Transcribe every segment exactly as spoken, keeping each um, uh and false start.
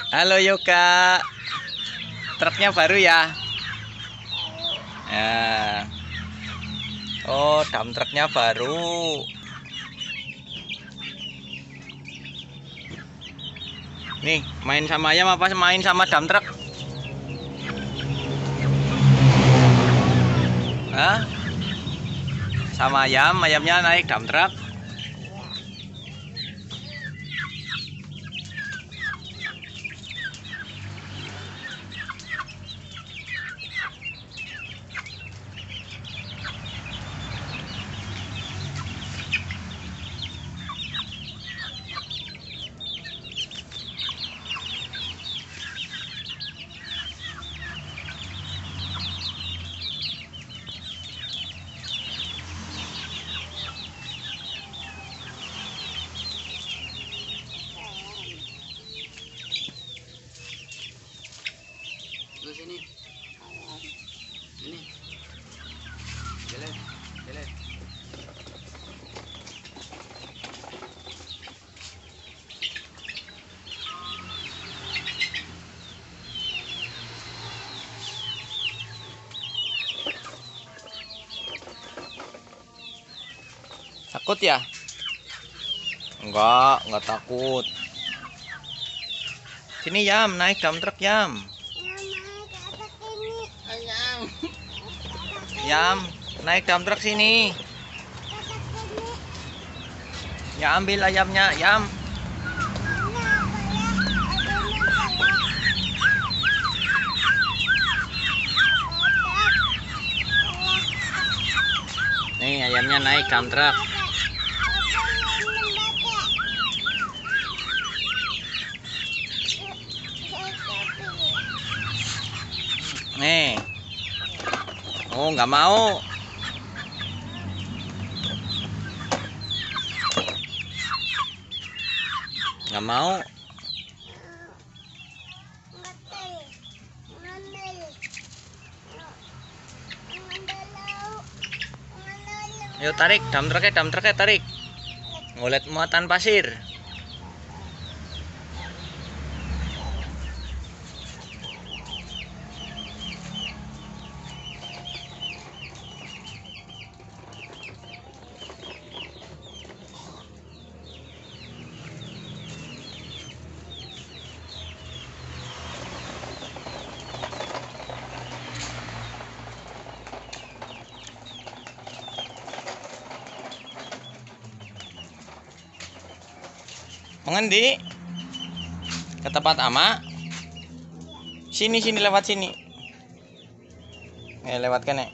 Halo Yoga, truknya baru ya? Ya. Oh, dam truknya baru. Nih, main sama ayam apa main sama dam truk? Hah? Sama ayam, ayamnya naik dam truk. Terus ini, ini, jalan, jalan. Takut ya? Enggak, enggak takut. Sini Yam, naik dam truk Yam. Ayam. Yam, naik dam truk sini. Ya ambil ayamnya, Yam. Nih ayamnya naik dam truk. Nih. Oh, nggak mau. Nggak mau. Ayo tarik, dam truknya, dam truknya tarik. Ngolet muatan pasir. Mengendi? Ke tempat ama? Sini sini lewat sini. Eh lewat kene.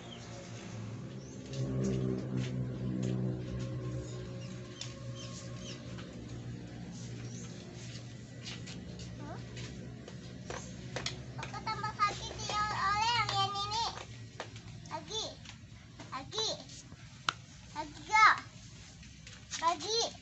Tambah kaki dia oleh yang ini. Lagi. Lagi. Lagi. Lagi.